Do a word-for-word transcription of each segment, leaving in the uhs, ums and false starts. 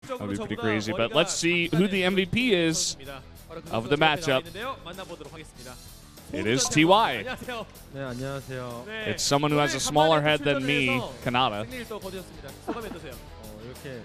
That would be pretty crazy. But let's see who the M V P is of the matchup. It is T Y. 네, 안녕하세요. It's someone who has a smaller head than me, Kanata. 어, 이렇게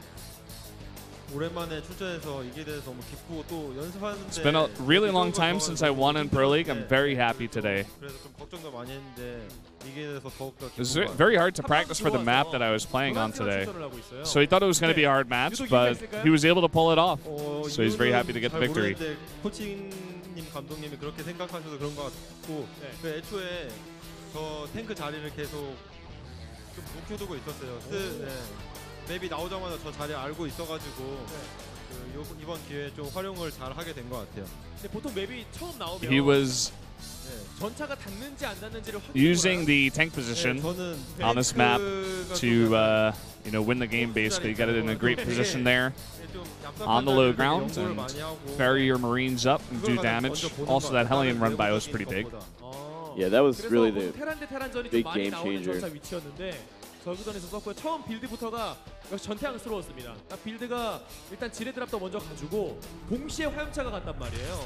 오랜만에 출전해서 이기게 돼서 너무 기쁘고 또 연습하는데 It's been a really long time since I won in Pro League. I'm very happy today. 그래서 좀 걱정도 많이 했는데 이기게 돼서 더욱더 It's 기쁘고 very hard to practice for the map that I was playing on today. So he thought it was going to be a hard match, but he was able to pull it off. So he's very happy to get the victory. 코칭님 감독님이 그렇게 생각하셔서 그런 것 같고 그 애초에 저 탱크 자리를 계속 좀 묵혀두고 있었어요. 스, 네. 맵이 나오자마자 저 자리 알고 있어가지고 그 요, 이번 기회에 좀 활용을 잘 하게 된 것 같아요. 근데 보통 맵이 처음 나오면 He was 전차가 닿는지 안 닿는지를 using the tank position on this map to uh, you know, win the game. Basically, get it in a great position there on the low ground and ferry your marines up and do damage. Also, that Hellion run by was pretty big. Yeah, that was really the 테란 대 테란전이 좀 big 많이 game 나오는 changer. 전차 위치였는데 저그전에서 썼고요. 처음 빌드부터가 역시 전태양스러웠습니다. 빌드가 일단 지뢰드랍도 먼저 가지고 동시에 화염차가 간단 말이에요.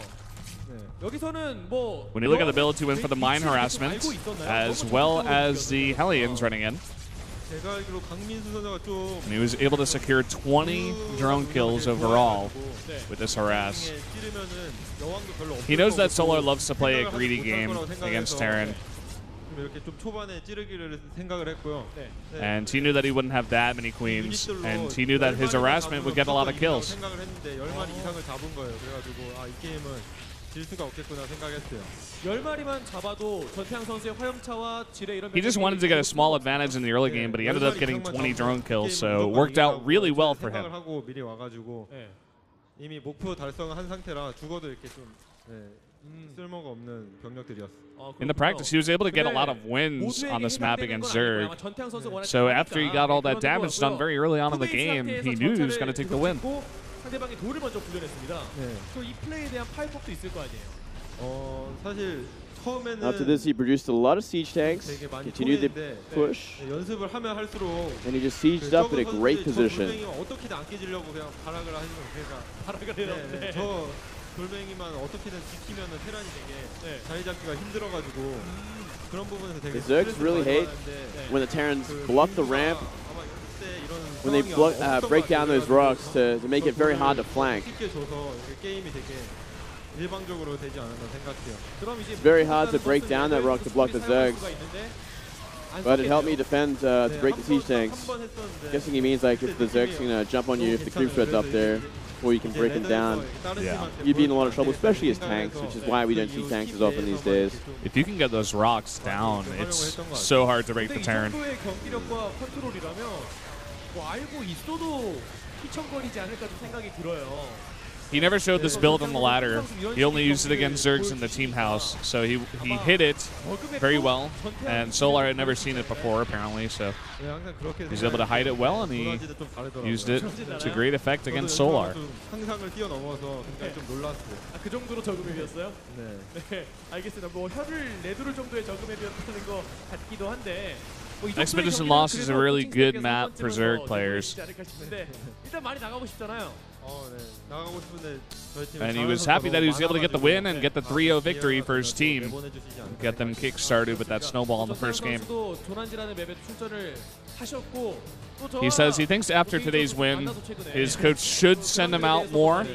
여기서는 뭐 When you look at the build to win for the mine harassment, as well as the Hellions running in, 제가 알기로 강민수 선수가 좀 and he was able to secure twenty drone kills overall with this harass. He knows that Solar loves to play a greedy game against Terran, 이렇게 좀 초반에 찌르기를 생각을 했고요. and he knew that he wouldn't have that many queens, and he knew that his harassment would get a lot of kills. 생각을 했는데 열 마리 이상을 잡은 거예요. 그래가지고 아, 이 게임은 질 수가 없겠구나 생각했어요. 열 마리만 잡아도 전태양 선수의 화염차와 지뢰 이런 He just wanted to get a small advantage in the early game, but he ended up getting twenty drone kills, so it worked out really well for him. 생각을 하고 미리 와가지고 이미 목표 달성한 상태라 죽어도 이렇게 좀 네, 쓸모가 없는 병력들이었어. In the practice, he was able to get a lot of wins on this map against Zerg. So after he got all that damage done very early on in the game, he knew he was going to take the win. 상대방이 돌을 먼저 굴려냈습니다. 네. 이 플레이에 대한 파이법도 있을 거 아니에요. 어 사실 처음에는 After this, he produced a lot of siege tanks, 되게 많이 continued the 토했는데, push, 네, 연습을 하면 할수록 and he just sieged up in a great position. 어떻게든 안 깨지려고 그냥 발악을 하시는 거니까 발악을 해요. 네, 네. 저 돌멩이만 어떻게든 지키면은 테란이 되게 네. 자리 잡기가 힘들어가지고 음. 그런 부분에서 되게 The Zergs really hate when the Terrans bluff the ramp, when they bluff, uh, break down those rocks to, to make it very hard to flank. 쉽게 줘서 게임이 되게 일방적으로 되지 않았나 생각해요. It's very hard to break down that rock to block the Zergs, but it helped me defend uh, to break the siege tanks. Guessing he means like if the Zergs are gonna jump on you, if the creep thread's up there, or you can break them down, Yeah. you'd be in a lot of trouble, especially as tanks, which is why we don't see tanks as often these days. If you can get those rocks down, it's so hard to break the Terran. 정도의 경기력과 컨트롤이라면 뭐 알고 있어도 휘청거리지 않을까 좀 생각이 들어요. He never showed this build on the ladder. He only used it against Zergs in the team house, so he he hit it very well. And Solar had never seen it before, apparently, so he's able to hide it well, and he used it to great effect against Solar. 상상을 뛰어넘어서 굉장히 좀 놀랐어요. 아, 그 정도로 저금앱이었어요? 네. 네, 알겠습니다. 뭐 혀를 내두를 정도의 저금앱이었다는 것 같기도 한데. Expedition Lost is a really good map for Zerg players. 일단 많이 나가고 싶잖아요. And he was happy that he was able to get the win and get the three oh victory for his team. Get them kick-started with that snowball in the first game. He says he thinks after today's win, his coach should send him out more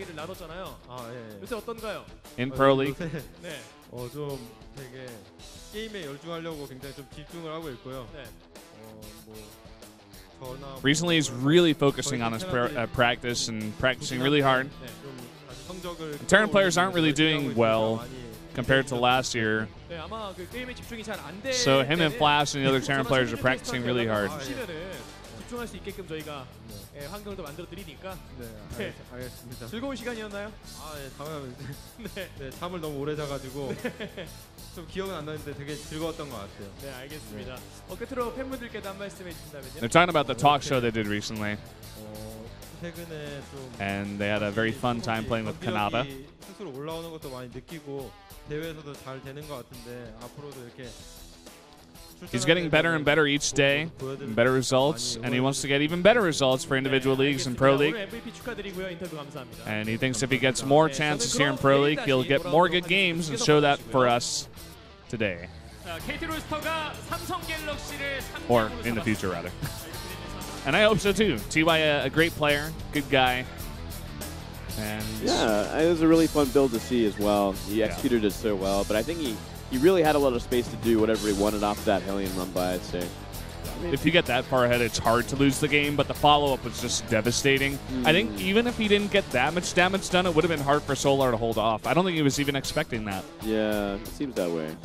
in Pro League. 어, 좀 되게 게임에 열중하려고 굉장히 좀 집중을 하고 있고요. 어, 뭐 저나 Recently, he's really focusing on his pra uh, practice and practicing really hard. The Terran players aren't really doing well compared to last year. So him and Flash and the other Terran players are practicing really hard. 집중할 수 있게끔 저희가 예, 환경도 만들어 드리니까. 네, 알겠습니다. 즐거운 시간이었나요? 아, 예, 다음에 네. 네, 잠을 너무 오래 자가지고 좀 기억은 안 나는데 되게 즐거웠던 것 같아요. 네, 알겠습니다. 네. 어, 끝으로 팬분들께도 한 말씀 해주신다면요. They're talking about the talk show they did recently. 어, 최근에 좀 and they had a very fun time playing with Kanata. 스스로 올라오는 것도 많이 느끼고 대회에서도 잘 되는 것 같은데 앞으로도 이렇게 He's getting better and better each day, and better results, and he wants to get even better results for individual leagues and Pro League. 엠브이피 축하드리고요. 인터뷰 감사합니다. And he thinks if he gets more chances here in Pro League, he'll get more good games and show that for us today. Or in the future, rather. And I hope so, too. T Y, a, a great player, good guy. And yeah, it was a really fun build to see as well. He Yeah. executed it so well, but I think he, he really had a lot of space to do whatever he wanted off that Hellion run by, I'd say. if you get that far ahead, it's hard to lose the game, but the follow-up was just devastating. I think even if he didn't get that much damage done, it would have been hard for Solar to hold off. I don't think he was even expecting that. Yeah, it seems that way.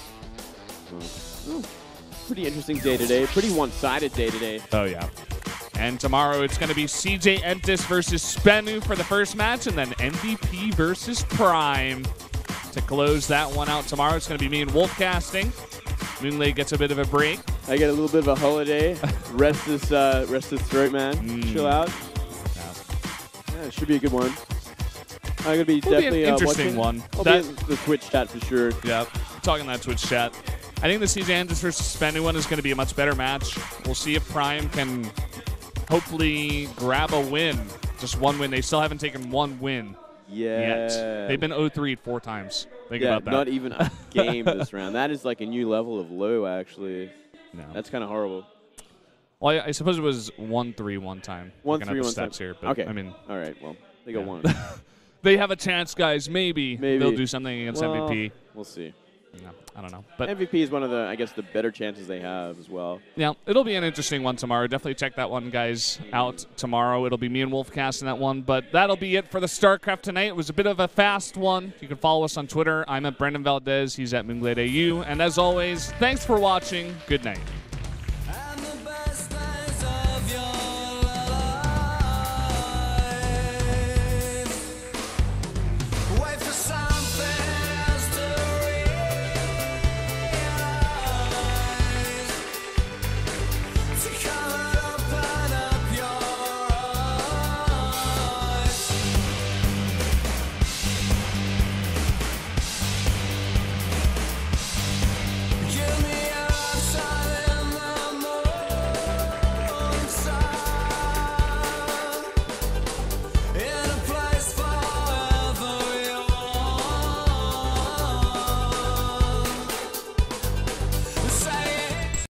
Oh. Pretty interesting day today. Pretty one-sided day today. Oh, yeah. And tomorrow it's going to be C J Entis versus Spenu for the first match, and then M V P versus Prime to close that one out tomorrow. It's going to be me and Wolf casting. Moonlay gets a bit of a break. I get a little bit of a holiday. rest this, uh, rest this throat, man. Mm. Chill out. Yeah. Yeah, it should be a good one. I'm gonna be It'll definitely be an uh, interesting watching. one. I'll That- be in the Twitch chat for sure. Yeah, talking that Twitch chat. I think the C J Entis versus Spenu one is going to be a much better match. We'll see if Prime can hopefully grab a win. Just one win. They still haven't taken one win Yeah. yet. They've been oh three four times. Think yeah, about that. not even a game this round. That is like a new level of low, actually. No. That's kind of horrible. Well, I, I suppose it was one three one time. One Looking three at one the time. stats here, but Okay. I mean, All right. Well, they got Yeah. one. they have a chance, guys. Maybe, Maybe. they'll do something against Well, M V P. We'll see. No, I don't know, but M V P is one of the, I guess, the better chances they have as well. yeah, it'll be an interesting one tomorrow. Definitely check that one, guys, out tomorrow. It'll be me and Wolf casting that one. But that'll be it for the StarCraft tonight. It was a bit of a fast one. You can follow us on Twitter. I'm at Brendan Valdez. He's at Moonglade A U. And as always, thanks for watching. Good night.